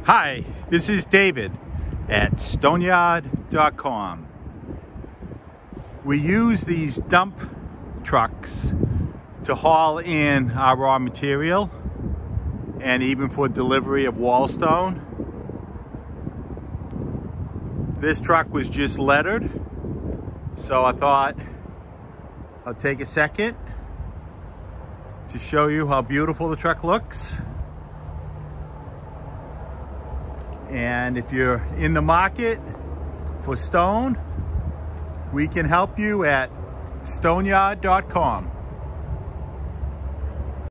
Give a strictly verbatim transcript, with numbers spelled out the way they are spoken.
Hi, this is David at Stoneyard dot com. We use these dump trucks to haul in our raw material and even for delivery of wall stone. This truck was just lettered, so I thought I'll take a second to show you how beautiful the truck looks. And if you're in the market for stone, we can help you at Stoneyard dot com.